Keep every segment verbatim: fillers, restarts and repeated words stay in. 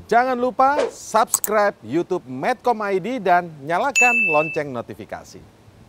Jangan lupa subscribe YouTube Medcom I D dan nyalakan lonceng notifikasi.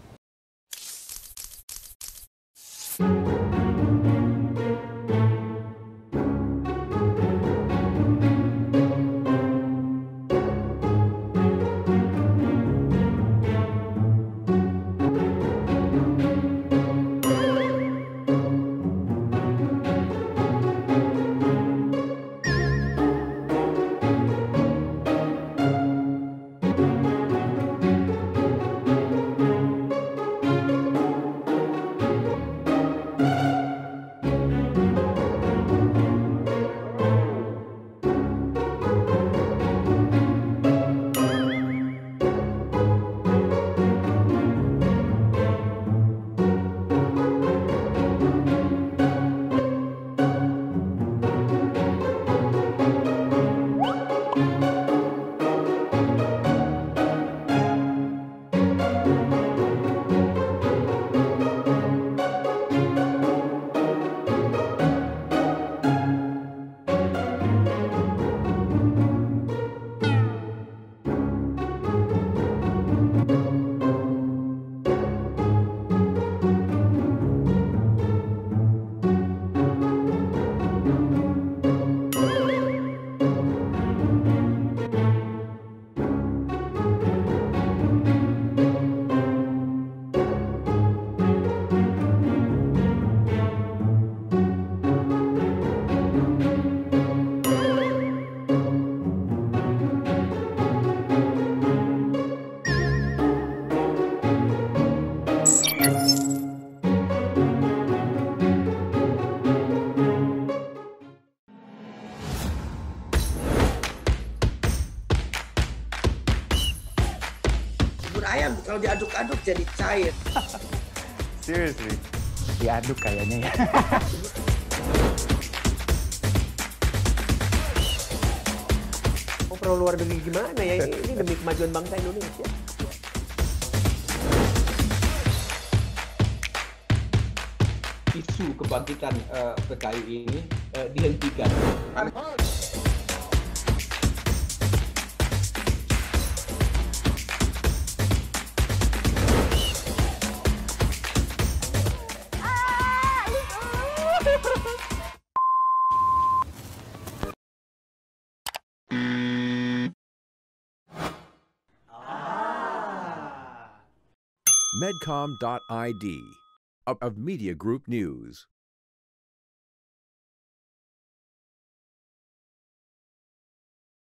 Bubur ayam kalau diaduk-aduk jadi cair. Seriously? Diaduk kayaknya ya. Mau perlu luar negeri gimana ya? Ini demi kemajuan bangsa Indonesia. Isu kebangkitan uh, P K I ini uh, dihentikan. Medcom dot I D of Media Group News.